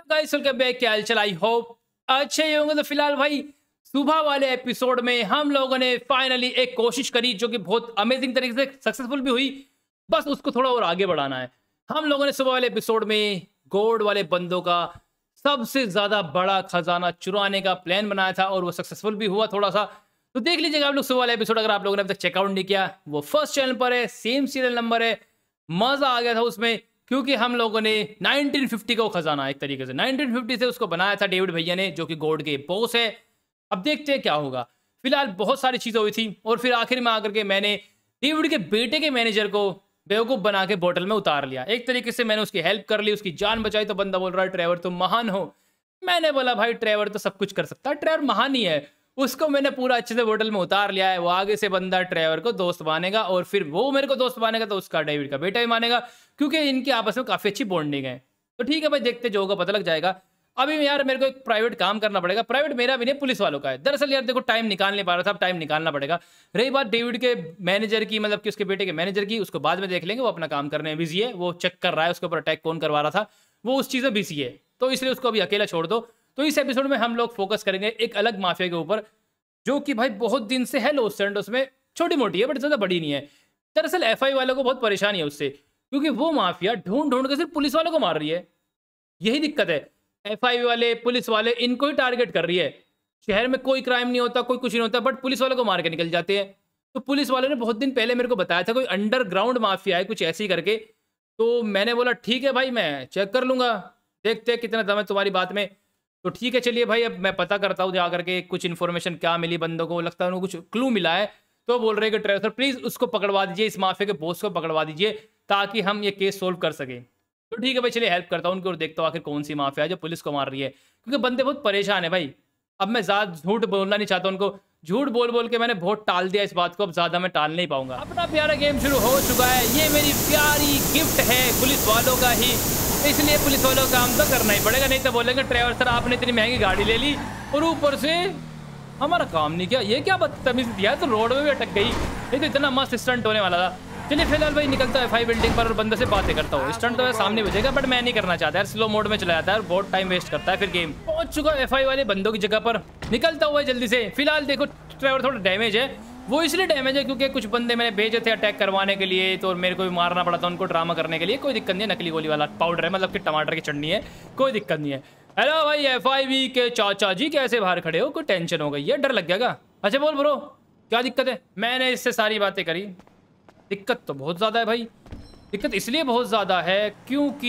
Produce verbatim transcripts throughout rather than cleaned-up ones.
Guys welcome back. क्या हालचाल? I hope अच्छे ही होंगे। तो फिलहाल भाई सुबह वाले एपिसोड में हम लोगों ने फाइनली एक कोशिश करी जो कि बहुत अमेजिंग तरीके से सक्सेसफुल भी हुई। बस उसको थोड़ा और आगे बढ़ाना है। हम लोगों ने सुबह वाले एपिसोड में गोल्ड वाले बंदों का सबसे ज्यादा बड़ा खजाना चुराने का प्लान बनाया था और वो सक्सेसफुल भी हुआ थोड़ा सा। तो देख लीजिएगा आप लोग सुबह वाला एपिसोड, अगर आप लोगों ने अब तक चेकआउट नहीं किया। वो फर्स्ट चैनल पर है, सेम सीरियल नंबर है। मजा आ गया था उसमें क्योंकि हम लोगों ने नाइनटीन फिफ्टी का खजाना एक तरीके से नाइनटीन फिफ्टी से उसको बनाया था डेविड भैया ने, जो कि गोल्ड के बॉस है। अब देखते हैं क्या होगा। फिलहाल बहुत सारी चीजें हुई थी और फिर आखिर में आकर के मैंने डेविड के बेटे के मैनेजर को बेवकूफ बना के बोतल में उतार लिया। एक तरीके से मैंने उसकी हेल्प कर ली, उसकी जान बचाई। तो बंदा बोल रहा है ट्रेवर तुम महान हो। मैंने बोला भाई ट्रेवर तो सब कुछ कर सकता है, ट्रेवर महान ही है। उसको मैंने पूरा अच्छे से बोतल में उतार लिया है। वो आगे से बंदा ट्रेवर को दोस्त मानेगा और फिर वो मेरे को दोस्त मानेगा तो उसका डेविड का बेटा ही मानेगा, क्योंकि इनके आपस में काफी अच्छी बॉन्डिंग है। तो ठीक है भाई, देखते जो होगा पता लग जाएगा। अभी यार मेरे को एक प्राइवेट काम करना पड़ेगा। प्राइवेट मेरा भी नहीं, पुलिस वालों का है। दरअसल यार देखो टाइम निकाल नहीं पा रहा था, अब टाइम निकालना पड़ेगा। रही बात डेविड के मैनेजर की, मतलब कि उसके बेटे के मैनेजर की, उसको बाद में देख लेंगे। वो अपना काम करने में बिजी है, वो चेक कर रहा है उसके ऊपर अटैक कौन करवा रहा था, वो उस चीज़ में बिजी है। तो इसलिए उसको अभी अकेला छोड़ दो। तो इस एपिसोड में हम लोग फोकस करेंगे एक अलग माफिया के ऊपर, जो कि भाई बहुत दिन से है लॉस एंजल्स में। छोटी मोटी है बट ज़्यादा बड़ी नहीं है। दरअसल एफ आई वालों को बहुत परेशानी है उससे, क्योंकि वो माफिया ढूंढ ढूंढ के सिर्फ पुलिस वालों को मार रही है। यही दिक्कत है। एफ आई वाले, पुलिस वाले इनको ही टारगेट कर रही है। शहर में कोई क्राइम नहीं होता, कोई कुछ नहीं होता, बट पुलिस वालों को मार के निकल जाते हैं। तो पुलिस वालों ने बहुत दिन पहले मेरे को बताया था कोई अंडरग्राउंड माफिया है कुछ ऐसे ही करके। तो मैंने बोला ठीक है भाई, मैं चेक कर लूंगा, देखते हैं कितना दम है तुम्हारी बात में। तो ठीक है चलिए भाई, अब मैं पता करता हूँ जा करके कुछ इन्फॉर्मेशन क्या मिली बंदों को। लगता है उनको कुछ क्लू मिला है। तो बोल रहे कि ट्रेवलर प्लीज उसको पकड़वा दीजिए, इस माफिया के बॉस को पकड़वा दीजिए ताकि हम ये केस सोल्व कर सके। तो ठीक है भाई चलिए हेल्प करता हूँ उनको और देखता हूँ आखिर कौन सी माफिया है जो पुलिस को मार रही है, क्योंकि बंदे बहुत परेशान है भाई। अब मैं ज्यादा झूठ बोलना नहीं चाहता उनको, झूठ बोल बोल के मैंने बहुत टाल दिया इस बात को, अब ज्यादा मैं टाल नहीं पाऊंगा। अपना प्यारा गेम शुरू हो चुका है। ये मेरी प्यारी गिफ्ट है पुलिस वालों का ही, इसलिए पुलिस वालों का काम तो करना ही पड़ेगा, नहीं तो बोलेंगे ड्राइवर सर आपने इतनी महंगी गाड़ी ले ली और ऊपर से हमारा काम नहीं किया। ये क्या बदतमीजी दिया, तो रोड में भी अटक गई। ये तो इतना मस्त स्टंट होने वाला था। चलिए फिलहाल भाई निकलता है फाइव बिल्डिंग पर और बंदे से बातें करता हूँ। स्टंट तो सामने बजेगा बट मैं नहीं करना चाहता यार, स्लो मोड में चला जाता है और बहुत टाइम वेस्ट करता है। फिर गेम पहुंच चुका एफ आई वाले बंदों की जगह पर, निकलता हुआ जल्दी से। फिलहाल देखो ड्राइवर थोड़ा डैमेज है। वो इसलिए डैमेज है क्योंकि कुछ बंदे मैंने भेजे थे अटैक करवाने के लिए, तो मेरे को भी मारना पड़ा था उनको ड्रामा करने के लिए। कोई दिक्कत नहीं है, नकली गोली वाला पाउडर है, मतलब कि टमाटर की चटनी है, कोई दिक्कत नहीं है। हेलो भाई एफ आई वी के चाचा जी, कैसे बाहर खड़े हो? कोई टेंशन हो गई है, डर लग गया? अच्छा बोल ब्रो क्या दिक्कत है? मैंने इससे सारी बातें करी। दिक्कत तो बहुत ज़्यादा है भाई। दिक्कत इसलिए बहुत ज़्यादा है क्योंकि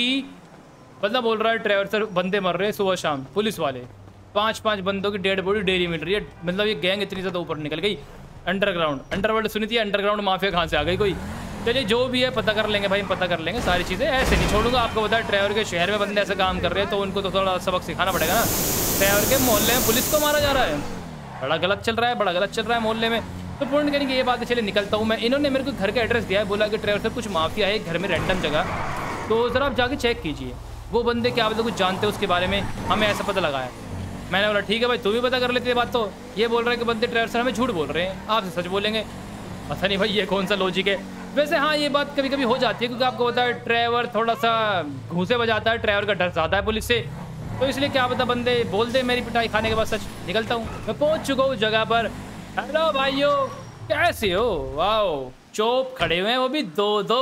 बंदा बोल रहा है ड्राइवर सर बंदे मर रहे हैं सुबह शाम, पुलिस वाले पांच पांच बंदों की डेड बॉडी डेली मिल रही है। मतलब ये गैंग इतनी ज़्यादा ऊपर निकल गई। अंडरग्राउंड अंडरवर्ल्ड सुनी थी, अंडरग्राउंड माफिया कहाँ से आ गई कोई? चलिए जो भी है पता कर लेंगे भाई, पता कर लेंगे सारी चीज़ें। ऐसे नहीं छोड़ूंगा आपको, बताया ड्राइवर के शहर में बंदे ऐसे काम कर रहे हैं तो उनको तो थोड़ा सबक सिखाना पड़ेगा ना। ड्राइवर के मोहल्ले में पुलिस को मारा जा रहा है, बड़ा गलत चल रहा है, बड़ा गलत चल रहा है मोहल्ले में। तो पॉइंट करने की ये बात है। चलिए निकलता हूँ मैं। इन्होंने मेरे को घर का एड्रेस दिया है, बोला कि ड्राइवर से कुछ माफिया है घर में रैंडम जगह, तो ज़रा आप जाके चेक कीजिए वो बंदे क्या मतलब कुछ जानते हो उसके बारे में, हमें ऐसा पता लगा है। मैंने बोला ठीक है भाई, तू भी पता कर लेते बात। तो ये बोल रहा है कि बंदे ड्राइवर सर हमें झूठ बोल रहे हैं, आपसे सच बोलेंगे। पता नहीं भाई ये कौन सा लॉजिक है। वैसे हाँ ये बात कभी कभी हो जाती है, क्योंकि आपको पता है ड्राइवर थोड़ा सा घूसे बजाता है, ड्राइवर का डर ज़्यादा है पुलिस से, तो इसलिए क्या पता बंदे बोल दे मेरी पिटाई खाने के बाद सच। निकलता हूँ मैं, पहुँच चुका हूँ जगह पर। हेलो भाइयों कैसे हो? वाओ चोप खड़े हुए हैं वो भी दो दो।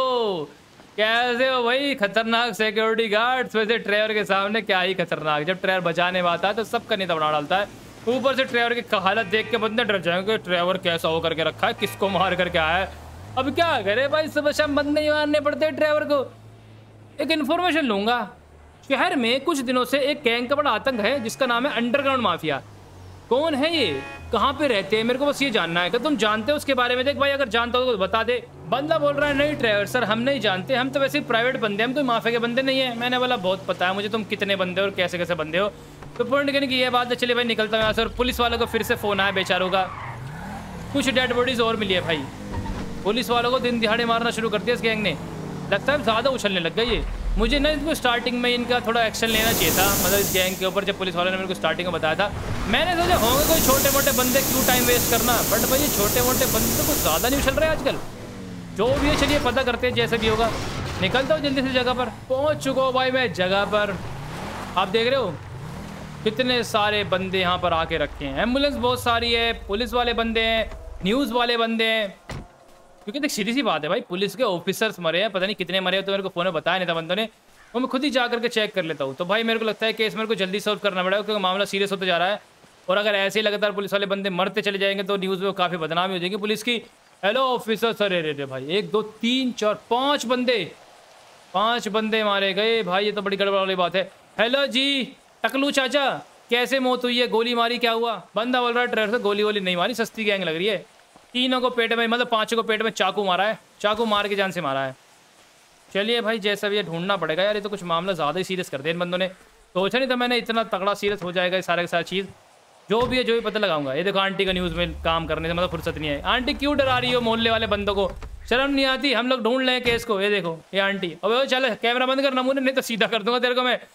कैसे हो भाई? खतरनाक सिक्योरिटी गार्ड्स। वैसे ड्राइवर के सामने क्या ही खतरनाक, जब ड्राइवर बचाने में आता है तो सबका नेता बना डालता है। ऊपर से ड्राइवर की हालत देख के बंदे डर जाएंगे, ड्राइवर कैसा हो करके रखा है, किसको मार करके आया है। अब क्या करे भाई, सुबह शाम बंदे ही मारने पड़ते हैं ड्राइवर को। एक इन्फॉर्मेशन लूंगा, शहर में कुछ दिनों से एक गैंग का बड़ा आतंक है जिसका नाम है अंडरग्राउंड माफिया। कौन है ये, कहाँ पे रहते हैं, मेरे को बस ये जानना है कि तुम जानते हो उसके बारे में। देख भाई अगर जानता हो तो बता दे। बंदा बोल रहा है नहीं ड्राइवर सर हम नहीं जानते, हम तो वैसे ही प्राइवेट बंदे, हम कोई माफिया के बंदे नहीं है। मैंने बोला बहुत पता है मुझे तुम कितने बंदे हो और कैसे कैसे बंदे हो। तो पॉइंट करने की ये बात है। चलिए भाई निकलता है सर। पुलिस वालों को फिर से फ़ोन आया बेचारों का, कुछ डेड बॉडीज़ और मिली है भाई। पुलिस वालों को दिन दिहाड़े मारना शुरू कर दिया इस गैंग ने। लगता है ज़्यादा उछलने लग गई ये। मुझे ना इसको स्टार्टिंग में इनका थोड़ा एक्शन लेना चाहिए था, मतलब इस गैंग के ऊपर, जब पुलिस वालों ने मेरे को स्टार्टिंग में बताया था। मैंने सोचा होंगे कोई छोटे मोटे बंदे, क्यों टाइम वेस्ट करना। बट भाई ये छोटे मोटे बंदे तो कुछ ज़्यादा नहीं उछल रहे आजकल। जो भी है चलिए पता करते हैं जैसे भी होगा। निकलता हूँ जल्दी से जगह पर। पहुँच चुका हूँ भाई मैं जगह पर। आप देख रहे हो कितने सारे बंदे यहाँ पर आके रखे हैं। एम्बुलेंस बहुत सारी है, पुलिस वाले बंदे हैं, न्यूज़ वाले बंदे हैं। क्योंकि देख सीधी सी बात है भाई, पुलिस के ऑफिसर्स मरे हैं, पता नहीं कितने मरे हैं, तो मेरे को फ़ोन में बताया नहीं था बंदों ने, वो मैं खुद ही जा करके चेक कर लेता हूँ। तो भाई मेरे को लगता है केस मेरे को जल्दी सॉल्व करना पड़ेगा, क्योंकि मामला सीरियस होता जा रहा है। और अगर ऐसे ही लगातार पुलिस वाले बंदे मरते चले जाएंगे तो न्यूज़ में काफ़ी बदनामी हो जाएगी पुलिस की। हेलो ऑफिसर सर, अरे रे भाई एक दो तीन चार पाँच बंदे पाँच बंदे मारे गए भाई, ये तो बड़ी गड़बड़ वाली बात है। हेलो जी टकलू चाचा, कैसे मौत हुई है, गोली मारी क्या हुआ? बंदा बोल रहा है ड्राइवर से गोली वोली नहीं मारी, सस्ती गैंग लग रही है। तीनों को पेट में, मतलब पाँचों को पेट में चाकू मारा है, चाकू मार के जान से मारा है। चलिए भाई जैसा भी ये ढूंढना पड़ेगा यार, ये तो कुछ मामला ज़्यादा ही सीरियस कर दिया इन बंदों ने। सोचा नहीं था मैंने इतना तगड़ा सीरियस हो जाएगा ये सारा का सारा चीज़। जो भी है जो भी पता लगाऊंगा। ये देखो आंटी का न्यूज़ में काम करने से मतलब फुर्सत नहीं है। आंटी क्यों डरा रही हो मोहल्ले वाले बंदों को, शर्म नहीं आती? हम लोग ढूंढ लें केस को। ये देखो ये आंटी, अबे चल कैमरा बंद कर नमूने, नहीं तो सीधा कर दूंगा तेरे को मैं।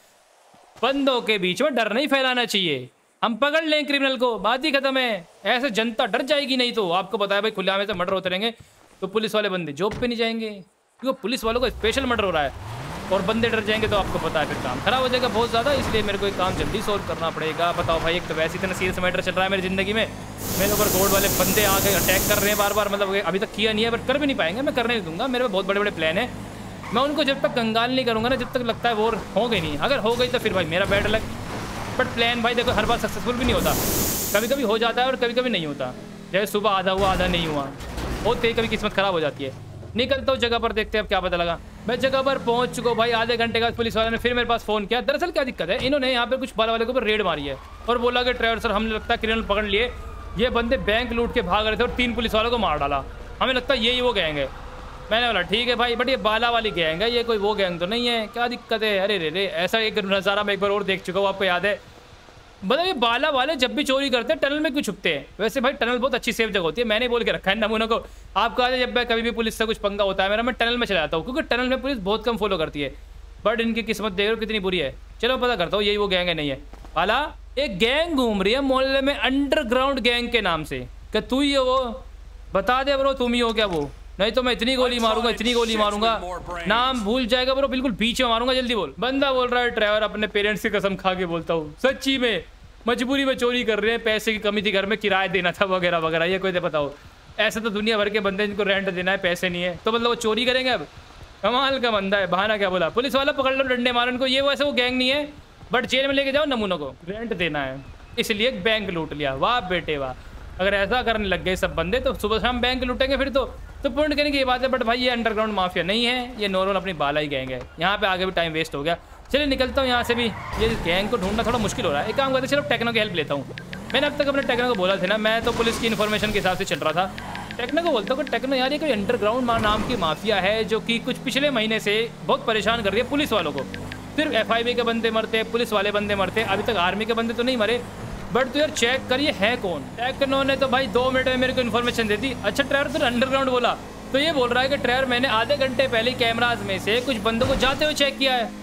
बंदों के बीच में डर नहीं फैलाना चाहिए, हम पकड़ लें क्रिमिनल को, बात ही खत्म है। ऐसे जनता डर जाएगी नहीं तो। आपको पता है भाई खुलेआम से मर्डर होते रहेंगे तो पुलिस वाले बंदे जॉब पे नहीं जाएंगे, क्योंकि पुलिस वालों को स्पेशल मर्डर हो रहा है और बंदे डर जाएंगे तो आपको पता है फिर काम खराब हो जाएगा बहुत ज़्यादा। इसलिए मेरे को एक काम जल्दी सॉल्व करना पड़ेगा। बताओ भाई, एक तो वैसे इतना सीरियस मैटर चल रहा है मेरी ज़िंदगी में, मेरे ऊपर गोल्ड वाले बंदे आके अटैक कर रहे हैं बार बार, मतलब अभी तक किया नहीं है बट कर भी नहीं पाएंगे, मैं करने नहीं दूंगा। मेरे पे बहुत बड़े बड़े प्लान है, मैं उनको जब तक कंगाल नहीं करूँगा ना, जब तक लगता है वो हो गई नहीं। अगर हो गई तो फिर भाई मेरा बैड लक। बट प्लान भाई देखो हर बार सक्सेसफुल भी नहीं होता, कभी कभी हो जाता है और कभी कभी नहीं होता। जैसे सुबह आधा हुआ आधा नहीं हुआ, होते ही कभी किस्मत खराब हो जाती है। निकलता हूँ जगह पर, देखते हैं अब क्या पता लगा। मैं जगह पर पहुंच चुका भाई, आधे घंटे का पुलिस वाले ने फिर मेरे पास फ़ोन किया। दरअसल क्या दिक्कत है, इन्होंने यहाँ पे कुछ बाल वाले के ऊपर रेड मारी है और बोला कि ड्राइवर सर हमने लगता है क्रिमिनल पकड़ लिए, ये बंदे बैंक लूट के भाग रहे थे और तीन पुलिस वालों को मार डाला, हमें लगता है यही वो गैंग है। मैंने बोला ठीक है भाई, बट ये बाला वाली गैंग है, ये कोई वो गैंग तो नहीं है, क्या दिक्कत है? अरे रे रे, ऐसा एक नज़ारा मैं एक बार और देख चुका हूँ, आपको याद है? मतलब ये बाला वाले जब भी चोरी करते हैं टनल में क्यों छुपते हैं? वैसे भाई टनल बहुत अच्छी सेफ जगह होती है, मैंने बोल के रखा है नमूनों को। आपको आज जब मैं कभी भी पुलिस से कुछ पंगा होता है मेरा, मैं टनल में चला जाता हूँ, क्योंकि टनल में पुलिस बहुत कम फॉलो करती है। बट इनकी किस्मत देख रहे हो कितनी बुरी है। चलो पता करता हूँ यही वो गैंग है नहीं है। बाला एक गैंग घूम रही है मोहल्ले में अंडरग्राउंड गैंग के नाम से, क्या तू ही है वो? बता दे ब्रो तुम ही हो क्या वो, नहीं तो मैं इतनी गोली मारूंगा इतनी गोली मारूंगा नाम भूल जाएगा ब्रो, बिल्कुल बीच में मारूंगा। जल्दी बोल। बंदा बोल रहा है ड्राइवर अपने पेरेंट्स की कसम खा के बोलता हूँ सच्ची में मजबूरी में चोरी कर रहे हैं, पैसे की कमी थी घर में, किराया देना था वगैरह वगैरह, ये कोई बताओ। ऐसे तो दुनिया भर के बंदे जिनको रेंट देना है पैसे नहीं है, तो मतलब वो चोरी करेंगे। अब कमाल का बंदा है, बहाना क्या बोला, पुलिस वाला पकड़ लो डंडे मारो इनको। ये वैसे वो गैंग नहीं है बट जेल में लेके जाओ नमूनों को, रेंट देना है इसलिए बैंक लूट लिया। वाह बेटे वाह, अगर ऐसा करने लग गए सब बंदे तो सुबह शाम बैंक लूटेंगे फिर तो तो पूर्ण करने की बात है। बट भाई ये अंडरग्राउंड माफिया नहीं है, ये नॉर्मल अपनी बाला ही गैंग है। यहाँ पे आगे भी टाइम वेस्ट हो गया, चलिए निकलता हूँ यहाँ से भी। ये गैंग को ढूंढना थोड़ा मुश्किल हो रहा है। एक काम करते चलो टेक्नो की हेल्प लेता हूँ। मैंने अब तक अपने टेक्नो को बोला था ना, मैं तो पुलिस की इन्फॉर्मेशन के हिसाब से चल रहा था। टेक्नो को बोलता हूँ कि टेक्नो यार ये कोई अंडरग्राउंड नाम की माफिया है जो कि कुछ पिछले महीने से बहुत परेशान कर रही है पुलिस वालों को। सिर्फ एफ आई बी के बंदे मरते, पुलिस वाले बंदे मरते, अभी तक आर्मी के बंदे तो नहीं मरे। बट तो यार चेक करिए है कौन। टेक्नो ने तो भाई दो मिनट में मेरे को इन्फॉर्मेशन दे दी। अच्छा ट्रेवर तो अंडरग्राउंड बोला, तो ये बोल रहा है कि ट्रेवर मैंने आधे घंटे पहले कैमराज में से कुछ बंदों को जाते हुए चेक किया है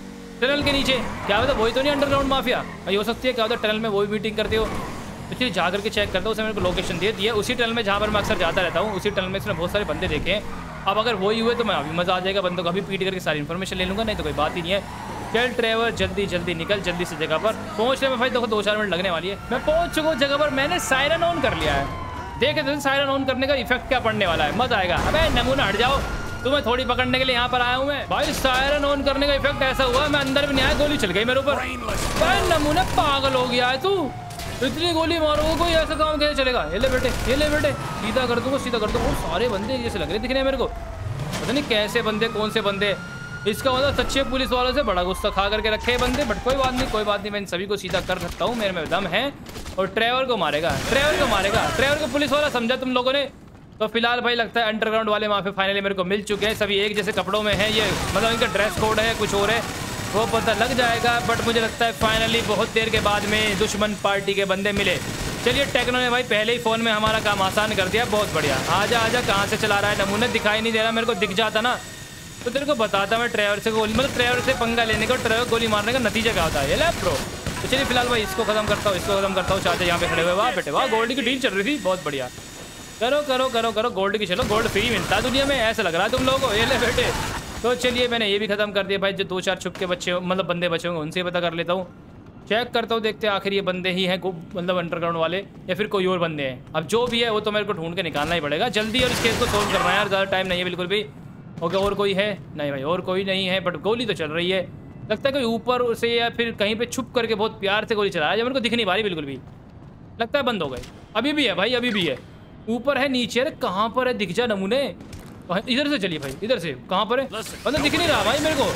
टनल के नीचे। क्या होता वही तो नहीं अंडरग्राउंड माफिया? ये हो सकती है क्या होता टनल में वही मीटिंग करते हो, इसलिए जा करके चेक करता हूँ। उसने मेरे को लोकेशन दे दी है, उसी टनल में जहाँ पर मैं अक्सर जाता रहता हूँ, उसी टनल में इसने बहुत सारे बंदे देखे हैं। अब अगर वही हुए तो मैं अभी मजा आ जाएगा, बंदों को अभी पीट करके सारी इन्फॉर्मेशन ले लूँगा, नहीं तो कोई बात ही नहीं है। चल ड्राइवर जल्दी जल्दी निकल, जल्दी से जगह पर पहुँचने में भाई देखो दो चार मिनट लगने वाली है। मैं पहुँच चुका हूँ जगह पर, मैंने सायरन ऑन कर लिया है। देखे तो सायरन ऑन करने का इफेक्ट क्या पड़ने वाला है, मजा आएगा। अबे नमूना हट जाओ, तुम्हें थोड़ी पकड़ने के लिए यहाँ पर आया हूँ मैं। भाई सायरन ऑन करने का इफेक्ट ऐसा हुआ मैं अंदर भी नहीं आया, गोली चल गई मेरे ऊपर। भाई नमूना पागल हो गया है तू, इतनी गोली मारोगे कोई ऐसा काम कैसे चलेगा? ये ले बेटे ये ले बेटे, सीधा कर दूंगा सीधा कर दूंगा। सारे बंदे जैसे लग रहे दिख रहे हैं मेरे को, पता नहीं कैसे बंदे कौन से बंदे। इसका मतलब सच्चे पुलिस वालों से बड़ा गुस्सा खा करके रखे हैं बंदे। बट कोई बात नहीं कोई बात नहीं, मैं इन सभी को सीधा कर सकता हूँ, मेरे में दम है। और ड्राइवर को मारेगा ड्राइवर को मारेगा ड्राइवर को पुलिस वाला समझा तुम लोगों ने। तो फिलहाल भाई लगता है अंडरग्राउंड वाले माफिया फाइनली मेरे को मिल चुके हैं। सभी एक जैसे कपड़ों में है, ये मतलब इनका ड्रेस कोड है कुछ और है वो पता लग जाएगा। बट मुझे लगता है फाइनली बहुत देर के बाद में दुश्मन पार्टी के बंदे मिले। चलिए टेक्नो ने भाई पहले ही फ़ोन में हमारा काम आसान कर दिया, बहुत बढ़िया। आजा आजा, कहाँ से चला रहा है नमूने, दिखाई नहीं दे रहा। मेरे को दिख जाता ना तो तेरे को बताता मैं ड्राइवर से गोली, मतलब ड्राइवर से पंगा लेने का, ड्राइवर गोली मारने का नतीजा क्या होता है। ये ले प्रो। तो चलिए फिलहाल भाई इसको खत्म करता हूँ इसको खत्म करता हूँ। चाचा यहाँ पे खड़े हुए, वाह बेटे वाह, गोल्ड की डील चल रही थी, बहुत बढ़िया। करो करो करो करो गोल्ड की, चलो गोल्ड फ्री मिलता है दुनिया में, ऐसा लग रहा है तुम लोगों को। ये ले बेटे तो चलिए मैंने ये भी खत्म कर दिया भाई। जो दो चार छुप के बच्चे मतलब बंदे बचे होंगे उनसे पता कर लेता हूँ, चेक करता हूँ, देखते हैं आखिर ये बंदे ही हैं मतलब अंडरग्राउंड वाले या फिर कोई और बंदे हैं। अब जो भी है वो तो मेरे को ढूंढ के निकालना ही पड़ेगा जल्दी, और इस केस को सोल्व करना है यार, ज़्यादा टाइम नहीं है बिल्कुल भी। ओके, और कोई है? नहीं भाई और कोई नहीं है, बट गोली तो चल रही है। लगता है कोई ऊपर से या फिर कहीं पे छुप करके बहुत प्यार से गोली चला रहा है, जब मेरे को दिख नहीं पा रही बिल्कुल भी। लगता है बंद हो गए। अभी भी है भाई, अभी भी है। ऊपर है नीचे, अरे कहाँ पर है? दिख जा नमूने। इधर से चलिए भाई, इधर से। कहाँ पर है? बंदा दिख नहीं रहा भाई मेरे को,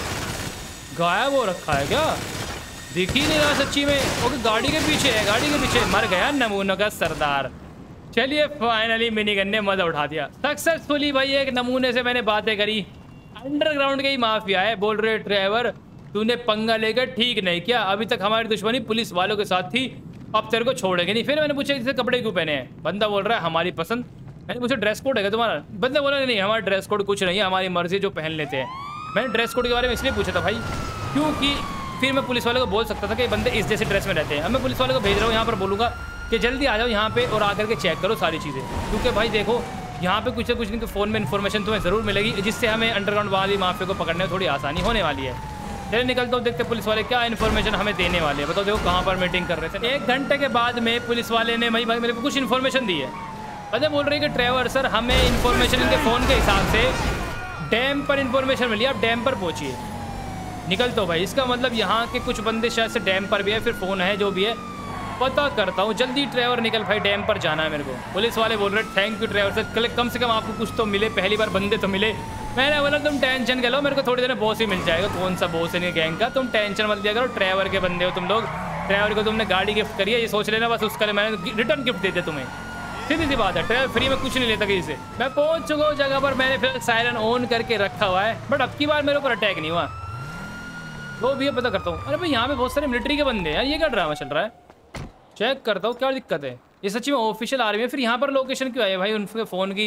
गायब हो रखा है क्या? दिख ही नहीं रहा सच्ची में। ओके, गाड़ी के पीछे है, गाड़ी के पीछे। मर गया नमूनों का सरदार। चलिए फाइनली मिनी गन ने मजा उठा दिया सक्सेसफुली भाई। एक नमूने से मैंने बातें करी, अंडरग्राउंड के ही माफिया है। बोल रहे ड्राइवर तूने पंगा लेकर ठीक नहीं किया, अभी तक हमारी दुश्मनी पुलिस वालों के साथ थी, अब तेरे को छोड़ेंगे नहीं। फिर मैंने पूछा इसे कपड़े क्यों पहने हैं? बंदा बोल रहा है हमारी पसंद। मैंने पूछा ड्रेस कोड है तुम्हारा? बंदा बोला नहीं हमारा ड्रेस कोड कुछ नहीं है, हमारी मर्जी जो पहन लेते हैं। मैंने ड्रेस कोड के बारे में इसलिए पूछा था भाई क्योंकि फिर मैं पुलिस वाले को बोल सकता था कि बंदे इस जैसे ड्रेस में रहते हैं। अब मैं पुलिस वाले को भेज रहा हूँ यहाँ पर, बोलूँगा कि जल्दी आ जाओ यहाँ पे और आकर के चेक करो सारी चीज़ें, क्योंकि भाई देखो यहाँ पे कुछ ना कुछ इनके फ़ोन में इन्फॉर्मेशन तुम्हें ज़रूर मिलेगी, जिससे हमें अंडरग्राउंड वाली माफिया को पकड़ने में थोड़ी आसानी होने वाली है। चलिए निकलता हूँ, देखते पुलिस वाले क्या इन्फॉर्मेशन हमें देने वाले हैं। बताओ देखो कहाँ पर मीटिंग कर रहे थे। एक घंटे के बाद में पुलिस वाले ने भाई भाई मेरे को कुछ इन्फॉर्मेशन दी है। अरे बोल रहे हैं कि ड्राइवर सर हमें इन्फॉर्मेशन इनके फ़ोन के हिसाब से डैम पर इन्फॉर्मेशन मिली, आप डैम पर पहुँचिए। निकलता हूँ भाई, इसका मतलब यहाँ के कुछ बंदे शायद से डैम पर भी है, फिर फ़ोन है जो भी है पता करता हूँ। जल्दी ड्राइवर निकल भाई, डैम पर जाना है मेरे को। पुलिस वाले बोल रहे थैंक यू ड्राइवर सर, कम से कम आपको कुछ तो मिले, पहली बार बंदे तो मिले। मैंने बोला तुम टेंशन कर लो, मेरे को थोड़ी देर में बॉस ही मिल जाएगा। कौन सा बॉस है गैंग का, तुम टेंशन मत लिया करो, ड्राइवर के बंदे हो तुम लोग। ड्राइवर को तुमने गाड़ी गिफ्ट करी है, ये सोच लेना बस, उसका मैंने रिटर्न गिफ्ट दे दिया तुम्हें। सीधी सी बात है, ड्राइवर फ्री में कुछ नहीं लेता किसी से। मैं पहुंच चुका हूँ जगह पर, मैंने फिर सायरन ऑन करके रखा हुआ है, बट अब की बार मेरे ऊपर अटैक नहीं हुआ। वो भी पता करता हूँ। अरे भाई यहाँ पे बहुत सारे मिलिट्री के बंदे हैं यार, ये क्या ड्रामा चल रहा है? चेक करता हूँ क्या दिक्कत है। ये सच्ची में ऑफिशियल आर्मी है, फिर यहाँ पर लोकेशन क्यों आई है भाई उनके फ़ोन की?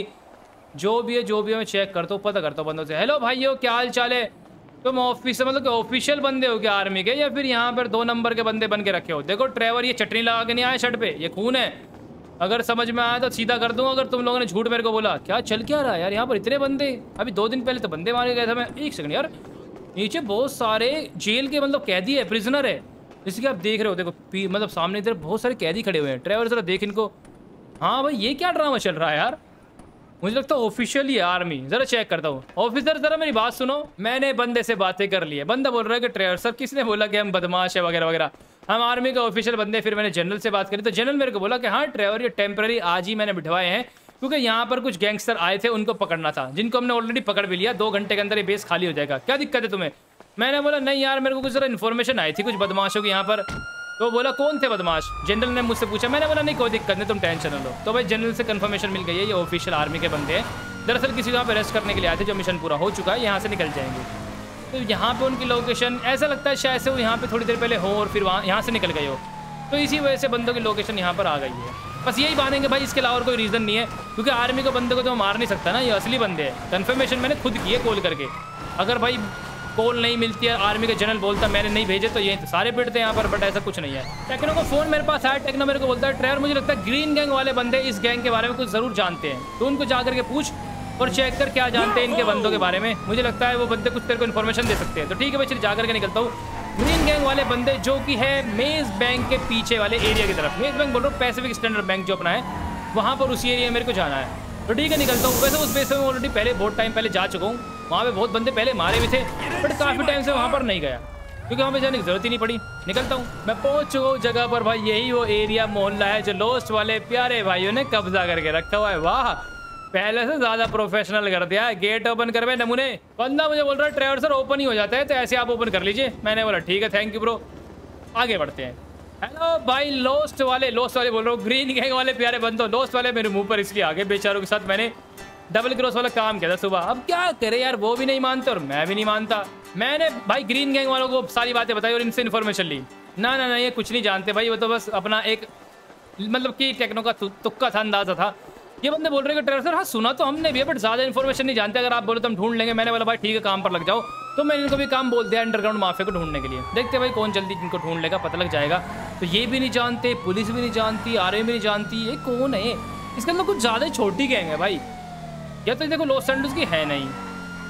जो भी है जो भी है मैं चेक करता हूँ, पता करता हूँ बंदों से। हेलो भाई, क्या हाल चाल है? तुम ऑफिस मतलब कि ऑफिशियल बंदे हो क्या आर्मी के, या फिर यहाँ पर दो नंबर के बंदे बन के रखे हो? देखो ड्राइवर ये चटनी लगा के नहीं आया शर्ट पे, ये खून है। अगर समझ में आया तो सीधा कर दूँ, अगर तुम लोगों ने झूठ मेरे को बोला। क्या चल क्या रहा है यार यहाँ पर? इतने बंदे, अभी दो दिन पहले तो बंदे मारे गए थे। मैं एक सेकंड यार, नीचे बहुत सारे जेल के मतलब कैदी है, प्रिजनर है, जैसे कि आप देख रहे हो। देखो मतलब सामने इधर बहुत सारे कैदी खड़े हुए हैं। ड्राइवर जरा देख इनको। हाँ भाई ये क्या ड्रामा चल रहा है यार? मुझे लगता है ऑफिशियल ही है आर्मी। जरा चेक करता हूँ। ऑफिसर जरा मेरी बात सुनो। मैंने बंदे से बातें कर ली है। बंदा बोल रहा है कि ड्राइवर सर किसने बोला कि हम बदमाश है वगैरह वगैरह, हम आर्मी के ऑफिशियल बंदे। फिर मैंने जनरल से बात करी तो जनरल मेरे को बोला कि हाँ ड्राइवर ये टेम्पररी आज ही मैंने बिठवाए हैं, क्योंकि यहाँ पर कुछ गैंगस्टर आए थे, उनको पकड़ना था, जिनको हमने ऑलरेडी पकड़ भी लिया। दो घंटे के अंदर ये बेस खाली हो जाएगा, क्या दिक्कत है तुम्हें? मैंने बोला नहीं यार मेरे को कुछ जरा इन्फॉर्मेशन आई थी कुछ बदमाशों की यहाँ पर। तो बोला कौन थे बदमाश? जनरल ने मुझसे पूछा। मैंने बोला नहीं कोई दिक्कत नहीं, तुम टेंशन न लो। तो भाई जनरल से कंफर्मेशन मिल गई है, ये ऑफिशियल आर्मी के बंदे हैं। दरअसल किसी को यहाँ पे अरेस्ट करने के लिए आए थे, जो मिशन पूरा हो चुका है, यहाँ से निकल जाएंगे। तो यहाँ पे उनकी लोकेशन ऐसा लगता है शायद से वो यहाँ पे थोड़ी देर पहले हो और फिर वहाँ यहाँ से निकल गए हो, तो इसी वजह से बंदों की लोकेशन यहाँ पर आ गई है। बस यही मानेंगे भाई, इसके अलावा और कोई रीज़न नहीं है, क्योंकि आर्मी के बंदे को तो मार नहीं सकता ना, ये असली बंदे हैं। कन्फर्मेशन मैंने खुद की है कॉल करके। अगर भाई कॉल नहीं मिलती है, आर्मी का जनरल बोलता मैंने नहीं भेजे, तो ये तो सारे पिटते हैं यहाँ पर, बट ऐसा कुछ नहीं है। टेक्नो को फ़ोन मेरे पास आया, टेक्नो मेरे को बोलता है ड्राइवर मुझे लगता है ग्रीन गैंग वाले बंदे इस गैंग के बारे में कुछ ज़रूर जानते हैं, तो उनको जा करके पूछ और चेक कर क्या जानते हैं इनके बंदों के बारे में। मुझे लगता है वो बंदे कुछ तेरे को इन्फॉर्मेशन दे सकते हैं। तो ठीक है भाई, चलिए जा करके निकलता हूँ। ग्रीन गैंग वाले बंदे जो कि है मेज बैंक के पीछे वाले एरिया की तरफ। मेज बैंक बोल रहा हूँ, पैसिफिक स्टैंडर्ड बैंक जो अपना है, वहाँ पर उसी एरिया मेरे को जाना है। तो ठीक है निकलता हूँ। वैसे उस बेस में ऑलरेडी पहले बहुत टाइम पहले जा चुका हूँ, वहाँ पे बहुत बंदे पहले मारे भी थे, बट काफ़ी टाइम से वहाँ पर नहीं गया, क्योंकि वहाँ पे जाने की जरूरत ही नहीं पड़ी। निकलता हूँ, मैं पहुँच चुका हूँ जगह पर भाई। यही वो एरिया मोहल्ला है जो लोस्ट वाले प्यारे भाइयों ने कब्जा करके रखा हुआ है। वाह, पहले से ज्यादा प्रोफेशनल कर दिया है। गेट ओपन कर भाई नमूने। बंदा मुझे बोल रहा है ड्राइवर सर ओपन ही हो जाता है, तो ऐसे आप ओपन कर लीजिए। मैंने बोला ठीक है थैंक यू ब्रो, आगे बढ़ते हैं। हेलो भाई, लोस्ट वाले लोस्ट वाले बोल रहा हूँ, ग्रीन गैंग वाले प्यारे बंदो। लोस्ट वाले मेरे मुंह पर इसलिए आगे, बेचारों के साथ मैंने डबल क्रॉस वाला काम किया था सुबह। अब क्या करे यार, वो भी नहीं मानते और मैं भी नहीं मानता। मैंने भाई ग्रीन गैंग वालों को सारी बातें बताई और इनसे इन्फॉर्मेशन ली। ना ना ना, ये कुछ नहीं जानते भाई, वो तो बस अपना एक मतलब कि टेक्नो का तुक्का था, अंदाजा था। ये बंदे बोल रहे हैं कि ड्राइवर सर हाँ सुना तो हमने भी है, बट ज़्यादा इन्फॉर्मेशन नहीं जानते, अगर आप बोले तो हम ढूंढ लेंगे। मैंने बोला भाई ठीक है काम पर लग जाओ। तो मैंने इनको भी काम बोल दिया अंडरग्राउंड माफिया को ढूंढने के लिए। देखते भाई कौन जल्दी इनको ढूंढ लेगा, पता लग जाएगा। तो ये भी नहीं जानते, पुलिस भी नहीं जानती, आर्मी भी नहीं जानती, ये कौन है? इसके अंदर कुछ ज़्यादा ही छोटी गैंग है भाई। या तो देखो लॉस एंजल्स की है नहीं,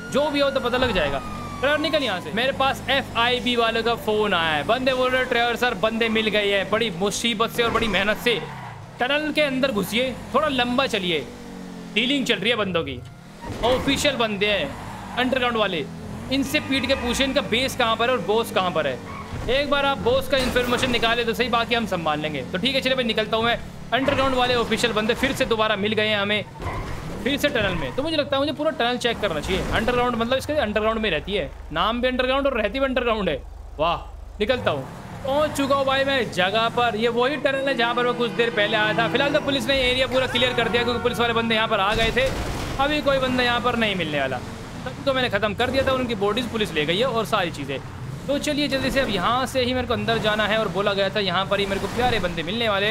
जो भी हो तो पता लग जाएगा। ट्रेवर निकल यहाँ से। मेरे पास एफ आई बी वाले का फोन आया है, बंदे बोल रहे ट्रेवर सर बंदे मिल गए हैं, बड़ी मुसीबत से और बड़ी मेहनत से टनल के अंदर घुसिए, थोड़ा लंबा चलिए, डीलिंग चल रही है बंदों की, ऑफिशियल बंदे हैं अंडरग्राउंड वाले, इनसे पीट के पूछे इनका बेस कहाँ पर है और बॉस कहाँ पर है। एक बार आप बॉस का इन्फॉर्मेशन निकाले तो सही, बाकी हम संभाल लेंगे। तो ठीक है चलिए भाई निकलता हूँ मैं। अंडरग्राउंड वाले ऑफिशियल बंदे फिर से दोबारा मिल गए हैं हमें, फिर से टनल में। तो मुझे लगता है मुझे पूरा टनल चेक करना चाहिए। अंडरग्राउंड मतलब इसके अंडरग्राउंड में रहती है, नाम भी अंडरग्राउंड और रहती भी अंडरग्राउंड है। वाह, निकलता हूँ। पहुँच चुका हूँ भाई मैं जगह पर। ये वही टनल है जहाँ पर मैं कुछ देर पहले आया था। फिलहाल तो पुलिस ने एरिया पूरा क्लियर कर दिया क्योंकि पुलिस वाले बंदे यहाँ पर आ गए थे। अभी कोई बंदा यहाँ पर नहीं मिलने वाला, तब तो मैंने ख़त्म कर दिया था। उनकी बॉडीज़ पुलिस ले गई है और सारी चीज़ें। तो चलिए जल्दी से अब यहाँ से ही मेरे को अंदर जाना है और बोला गया था यहाँ पर ही मेरे को प्यारे बंदे मिलने वाले।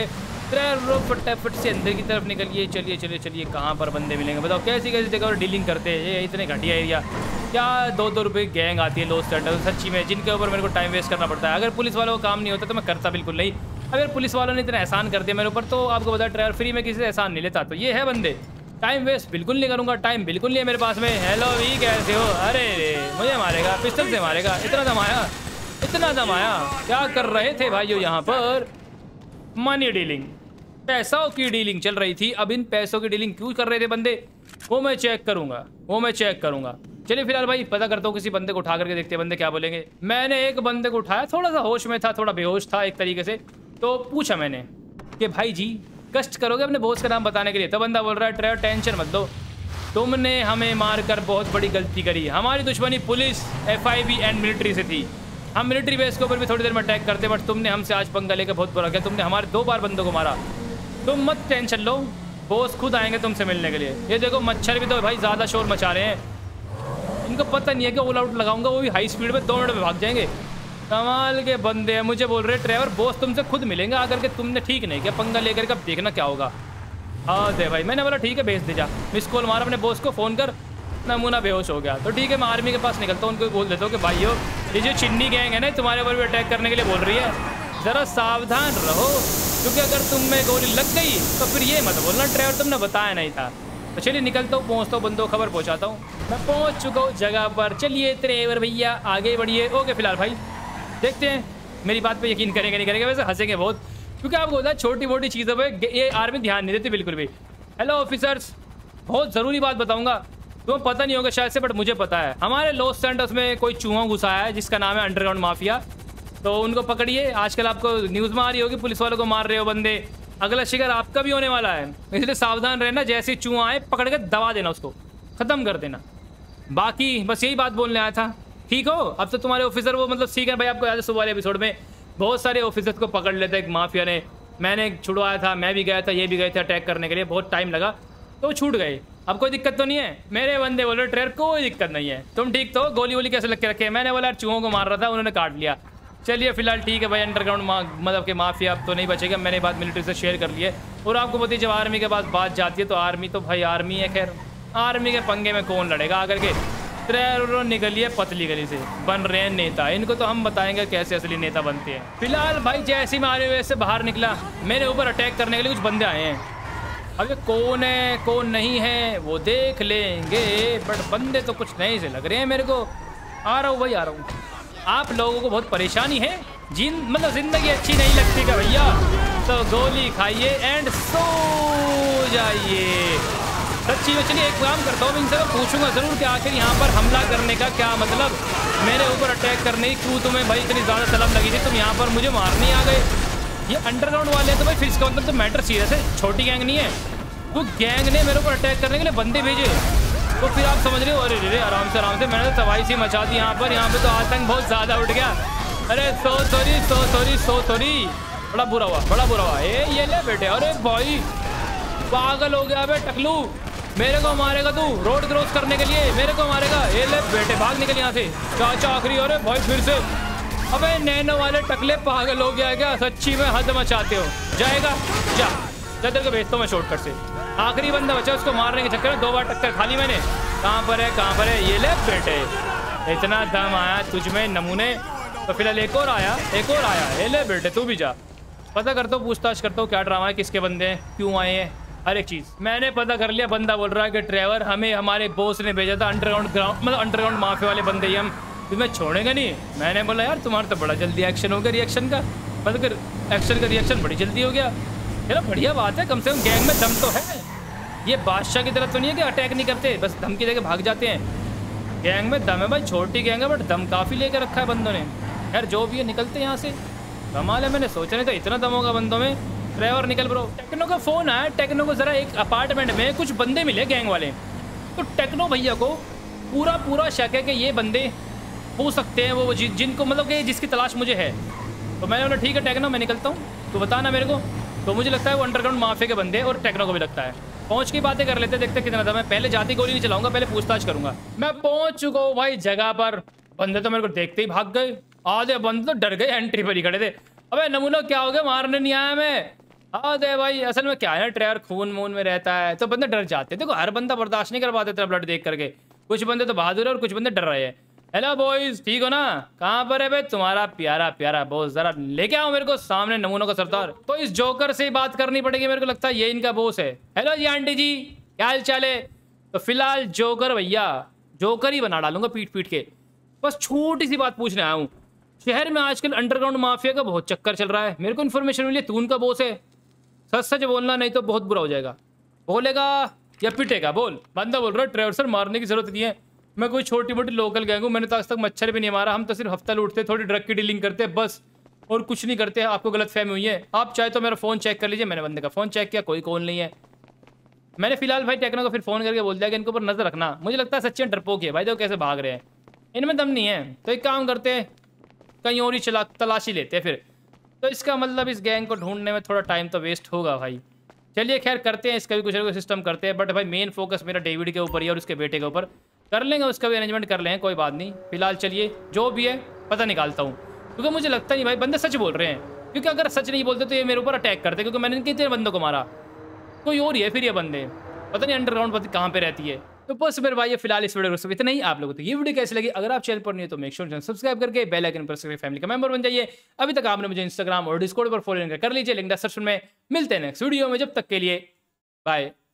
फटाफट से अंदर की तरफ निकलिए। चलिए चलिए चलिए कहाँ पर बंदे मिलेंगे बताओ, कैसी कैसी जगह पर डीलिंग करते हैं ये इतने घटिया एरिया। क्या दो दो रुपये गैंग आती है लॉस सेंटर सच्ची में, जिनके ऊपर मेरे को टाइम वेस्ट करना पड़ता है। अगर पुलिस वालों को काम नहीं होता तो मैं करता बिल्कुल नहीं। अगर पुलिस वालों ने इतना एहसान कर दिया मेरे ऊपर तो आपको बता ड्राइवर फ्री में किसी से एहसान नहीं लेता। तो ये है बंदे, टाइम वेस्ट बिल्कुल नहीं करूँगा, टाइम बिल्कुल नहीं है मेरे पास में। हेलो वी कैसे हो? अरे रे मुझे मारेगा, पिस्टल से मारेगा, इतना दम आया, इतना दम आया। क्या कर रहे थे भाइयों यहाँ पर? मनी डीलिंग, पैसों की डीलिंग चल रही थी। अब इन पैसों की डीलिंग क्यों कर रहे थे बंदे, वो मैं चेक करूंगा, वो मैं चेक करूंगा। चलिए फिलहाल भाई पता करता हूँ, किसी बंदे को उठा करके देखते हैं बंदे क्या बोलेंगे। मैंने एक बंदे को उठाया, थोड़ा सा होश में था, थोड़ा बेहोश था एक तरीके से। तो पूछा मैंने कि भाई जी कष्ट करोगे अपने बॉस का नाम बताने के लिए? तो बंदा बोल रहा है ट्रेवर टेंशन मत लो, तुमने हमें मारकर बहुत बड़ी गलती करी। हमारी दुश्मनी police, F I B and military से थी। हम मिलिट्री बेस के ऊपर भी थोड़ी देर में अटैक करते, बट तुमने हमसे आज पंगा लेकर बहुत बुरा किया। तुमने हमारे दो बार बंदों को मारा। तुम मत टेंशन लो, बॉस खुद आएंगे तुमसे मिलने के लिए। ये देखो मच्छर भी तो भाई ज़्यादा शोर मचा रहे हैं। इनको पता नहीं है कि ऑल आउट लगाऊंगा वो भी हाई स्पीड में, दो मिनट में भाग जाएंगे। कमाल के बंदे हैं। मुझे बोल रहे ड्राइवर बॉस तुमसे खुद मिलेंगे आकर के, तुमने ठीक नहीं किया पंगा लेकर, कब देखना क्या होगा। हाँ दे भाई, मैंने बोला ठीक है भेज दे जा। मिस कॉल मारा अपने बॉस को, फ़ोन कर, नमूना बेहोश हो गया। तो ठीक है मैं आर्मी के पास निकलता हूँ, उनको बोल देता हूँ कि भाई हो ये जो चिन्नी गैंग है ना तुम्हारे ऊपर भी अटैक करने के लिए बोल रही है, ज़रा सावधान रहो, क्योंकि अगर तुम में गोली लग गई तो फिर ये मत बोलना ड्राइवर तुमने बताया नहीं था। तो चलिए निकलता हूँ, पहुँचता हूँ, बंदों को खबर पहुँचाता हूँ। मैं पहुँच चुका हूँ जगह पर। चलिए ड्राइवर भैया आगे बढ़िए। ओके फिलहाल भाई देखते हैं मेरी बात पे यकीन करेंगे नहीं करेंगे, वैसे हंसेंगे बहुत, क्योंकि आपको होता है छोटी मोटी चीज़ों पे ये आर्मी ध्यान नहीं देती बिल्कुल भी। हेलो ऑफिसर्स, बहुत ज़रूरी बात बताऊँगा, तुम्हें पता नहीं होगा शायद से बट मुझे पता है। हमारे लॉस सेंटर्स में कोई चूहा घुसा है जिसका नाम है अंडरग्राउंड माफिया। तो उनको पकड़िए। आजकल आपको न्यूज़ में आ रही होगी पुलिस वालों को मार रहे हो बंदे, अगला शिकार आपका भी होने वाला है, इसलिए सावधान रहना। जैसे चूहा आए पकड़ के दबा देना, उसको ख़त्म कर देना। बाकी बस यही बात बोलने आया था, ठीक हो? अब तो तुम्हारे ऑफिसर वो मतलब सीख है भाई। आपको याद है सुबह वाले एपिसोड में बहुत सारे ऑफिसर्स को पकड़ लेते एक माफिया ने, मैंने छुड़वाया था, मैं भी गया था, ये भी गए थे अटैक करने के लिए, बहुत टाइम लगा तो छूट गए। अब कोई दिक्कत तो नहीं है? मेरे बंदे बोले ट्रेवर कोई दिक्कत नहीं है, तुम ठीक तो? गोली वोली कैसे लग के रखे? मैंने बोला यार चूहों को मार रहा था, उन्होंने काट लिया। चलिए फिलहाल ठीक है भाई, अंडरग्राउंड मतलब के माफिया अब तो नहीं बचेगा। मैंने बात मिलिट्री से शेयर कर ली है। और आपको पता है जब आर्मी के पास बात जाती है तो आर्मी तो भाई आर्मी है। खैर आर्मी के पंगे में कौन लड़ेगा आकर के। ट्रेवर निकलिए पतली गली से, बन रहे हैं नेता। इनको तो हम बताएंगे कैसे असली नेता बनते हैं। फिलहाल भाई जैसे मैं आर्मी से बाहर निकला, मेरे ऊपर अटैक करने के लिए कुछ बंदे आए हैं। अब ये कौन है कौन नहीं है वो देख लेंगे, बट बंदे तो कुछ नए से लग रहे हैं मेरे को। आ रहा हूँ भाई, आ रहा हूँ। आप लोगों को बहुत परेशानी है, जिन मतलब ज़िंदगी अच्छी नहीं लगती क्या भैया? तो गोली खाइए एंड सो जाइए। सच्ची में चलिए एक काम करता हूँ, इनसे पूछूंगा ज़रूर कि आखिर यहाँ पर हमला करने का क्या मतलब, मेरे ऊपर अटैक करने की क्यों तुम्हें भाई इतनी ज़्यादा सलाम लगी थी, तुम यहाँ पर मुझे मारने आ गए। ये अंडरग्राउंड वाले हैं तो भाई फिर इसका मतलब तो मैटर सीरियस है, छोटी गैंग नहीं है। तो गैंग ने मेरे ऊपर अटैक करने के लिए बंदे भेजे, तो फिर आप समझ रहे हो। अरे रे आराम से आराम से, मैंने तो तबाही सी मचा दी यहाँ पर। यहाँ पे तो आतंक बहुत ज़्यादा उठ गया। अरे so sorry so sorry so sorry, बड़ा बुरा हुआ, बड़ा बुरा हुआ। ए ये ले बेटे, अरे भाई पागल हो गया बे टकलू, मेरे को मारेगा तू रोड क्रॉस करने के लिए, मेरे को मारेगा। ये ले बेटे भाग निकल यहाँ से, चाचा आखिरी। अरे भाई फिर से, अबे नैनो वाले टकले पागल हो गया क्या? सच्ची में हद मचाते हो। जाएगा जा जा, तेरे को भेजता हूँ मैं शॉर्टकट से। आखिरी बंदा बचा, उसको मारने के चक्कर में दो बार टक्कर खाली मैंने। कहाँ पर है कहाँ पर है? ये ले बेटे, इतना दम आया तुझ में नमूने। तो फिलहाल एक और आया, एक और आया। ये ले बेटे तू भी जा, पता करता हूँ, पूछताछ करता हूँ क्या ड्रामा है, किसके बंदे हैं, क्यों आए हैं। हर एक चीज मैंने पता कर लिया। बंदा बोल रहा है कि ट्रेवर हमें हमारे बॉस ने भेजा था अंडरग्राउंड ग्राउंड मतलब अंडरग्राउंड माफिया वाले बंदे ही हम तुम्हें छोड़ेंगे नहीं। मैंने बोला यार तुम्हारा तो बड़ा जल्दी एक्शन हो गया, रिएक्शन का मतलब एक्शन का रिएक्शन बड़ी जल्दी हो गया। चलो बढ़िया बात है, कम से कम गैंग में दम तो है। ये बादशाह की तरफ तो नहीं है कि अटैक नहीं करते, बस धमकी देके भाग जाते हैं। गैंग में दम है भाई, छोटी गैंग है बट दम काफ़ी लेके रखा है बंदों ने। यार जो भी है निकलते यहाँ से, कमाल है। मैंने सोचा नहीं था इतना दम होगा बंदों में। ड्राइवर निकल ब्रो। टेक्नो का फ़ोन आया, टेक्नो को ज़रा एक अपार्टमेंट में कुछ बंदे मिले गैंग वाले, तो टेक्नो भैया को पूरा पूरा शक है कि ये बंदे हो सकते हैं वो जि, जिनको मतलब कि जिसकी तलाश मुझे है। तो मैंने बोला ठीक है टेक्नो मैं निकलता हूँ, तो बताना मेरे को। तो मुझे लगता है वो अंडरग्राउंड माफिया के बंदे, और टेक्नो को भी लगता है। पहुंच की बातें कर लेते, देखते कितना था। मैं पहले जाती गोली नहीं चलाऊंगा, पहले पूछताछ करूंगा। मैं पहुंच चुका हूँ भाई जगह पर। बंदे तो मेरे को देखते ही भाग गए, आधे बंदे तो डर गए, एंट्री पर ही खड़े थे। अबे नमूना क्या हो गया, मारने नहीं आया मैं। आधे भाई असल में क्या है, ट्रेवर खून मून में रहता है तो बंदे डर जाते हैं। देखो हर बंदा बर्दाश्त नहीं कर पाते तेरा ब्लड देख करके। कुछ बंदे तो बहादुर है और कुछ बंदे डर रहे हैं। हेलो बॉयज, ठीक हो ना? कहाँ पर है भाई तुम्हारा प्यारा प्यारा बॉस? जरा लेके आओ मेरे को सामने नमूनों का सरदार। तो इस जोकर से ही बात करनी पड़ेगी, मेरे को लगता है ये इनका बॉस है। हेलो जी आंटी जी, क्या हाल चाल है? तो फिलहाल जोकर भैया, जोकर ही बना डालूंगा पीट पीट के। बस छोटी सी बात पूछने आया हूँ। शहर में आजकल अंडरग्राउंड माफिया का बहुत चक्कर चल रहा है, मेरे को इन्फॉर्मेशन मिली तू उनका बॉस है। सच सच बोलना, नहीं तो बहुत बुरा हो जाएगा। बोलेगा या पिटेगा? बोल। बंदा बोल रहा है ट्रेवर सर मारने की जरूरत नहीं है, मैं कोई छोटी मोटी लोकल गैंग हूँ, मैंने तो आज तक मच्छर भी नहीं मारा, हम तो सिर्फ हफ्ता लूटते, थोड़ी ड्रग की डीलिंग करते बस, और कुछ नहीं करते। आपको गलत फहमी हुई है। आप चाहे तो मेरा फ़ोन चेक कर लीजिए। मैंने बंदे का फ़ोन चेक किया, कोई कॉल नहीं है। मैंने फिलहाल भाई टेक्नो को फिर फ़ोन करके बोल दिया कि इनके ऊपर नजर रखना। मुझे लगता है सच्चे डरपोक है भाई, देखो कैसे भाग रहे हैं, इनमें दम नहीं है। तो एक काम करते हैं, कहीं और ही चला तलाशी लेते हैं फिर। तो इसका मतलब इस गैंग को ढूंढने में थोड़ा टाइम तो वेस्ट होगा भाई। चलिए खैर करते हैं इसका भी कुछ ना कुछ सिस्टम करते हैं। बट भाई मेन फोकस मेरा डेविड के ऊपर ही और उसके बेटे के ऊपर। कर लेंगे उसका भी अरेंजमेंट कर लेंगे, कोई बात नहीं। फिलहाल चलिए जो भी है पता निकालता हूँ, क्योंकि मुझे लगता नहीं भाई बंदे सच बोल रहे हैं। क्योंकि अगर सच नहीं बोलते तो ये मेरे ऊपर अटैक करते, क्योंकि मैंने कितने बंदों को मारा। कोई और ही है फिर ये बंदे, पता नहीं अंडरग्राउंड पता कहाँ पे रहती है। तो बस मेरे भाई ये फिलहाल इस वीडियो को इतना ही। आप लोगों को ये वीडियो कैसी लगी? अगर आप चैनल पर नहीं है तो मेक श्योर सब्सक्राइब करके बेल आइकन पर फैमिली का मेंबर बन जाइए। अभी तक आपने मुझे इंस्टाग्राम और डिस्कॉर्ड पर फॉलो कर लीजिए, लिंक डिस्क्रिप्शन में। मिलते हैं नेक्स्ट वीडियो में, जब तक के लिए बाय।